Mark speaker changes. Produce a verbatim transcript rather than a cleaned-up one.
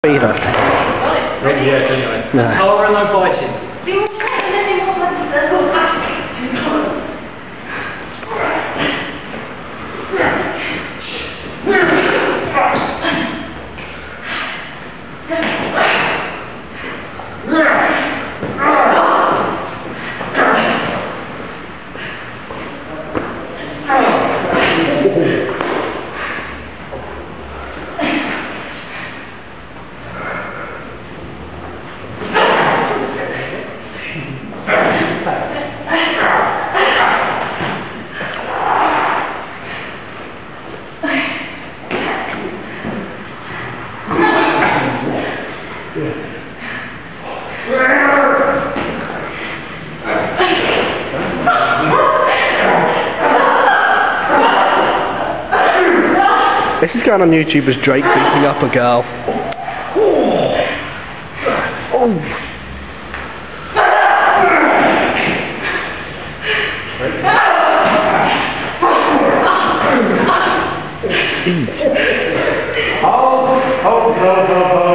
Speaker 1: Either.
Speaker 2: Yeah, anyway.
Speaker 1: No.
Speaker 2: However, no biting.
Speaker 1: This is going on YouTube as Drake beating up a girl. Oh.
Speaker 2: Oh, oh, oh, oh, oh.